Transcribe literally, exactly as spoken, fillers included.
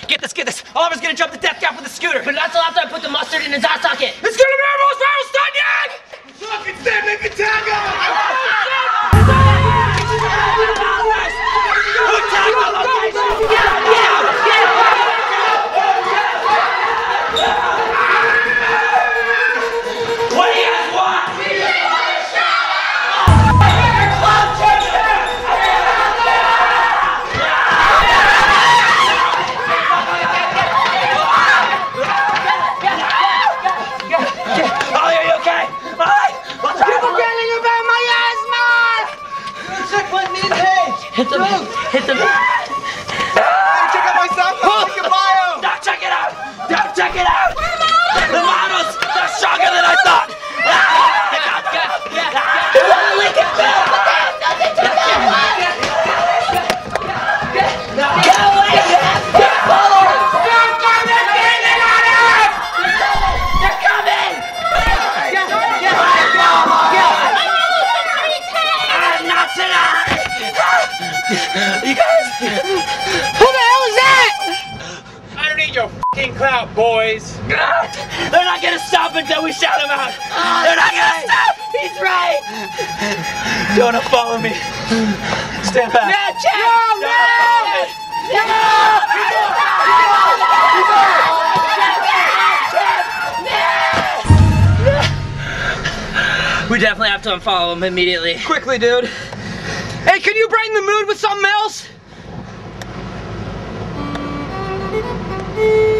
Get this, get this. Oliver's gonna jump the death gap with a scooter. But not till after I put the mustard in his eye socket. It's gonna be our most viral stunt yet! Look, it's them, they can tag him! Who tagged the location? Get him, get him, get him! What do you guys want? Ollie, are you okay? Ollie! What's People happening? getting about my asthma! Check my knee page! Hit the, hit the... Hey, check out my SoundCloud, link in bio! Don't check it out! Don't check it out! The models! They're stronger than I thought! Link it down, but they have nothing to do with it! Get away! Get followers! They're coming! Get on it! They're coming! Ah, not tonight! You guys! Who the hell is that? I don't need your f***ing clout, boys. They're not gonna stop until we shout him out! They're not gonna stop! He's right! Don't follow me. Stand back. Yeah, Jack! Don't follow me. We definitely have to unfollow him immediately. Quickly, dude. Hey, can you brighten the mood with something else?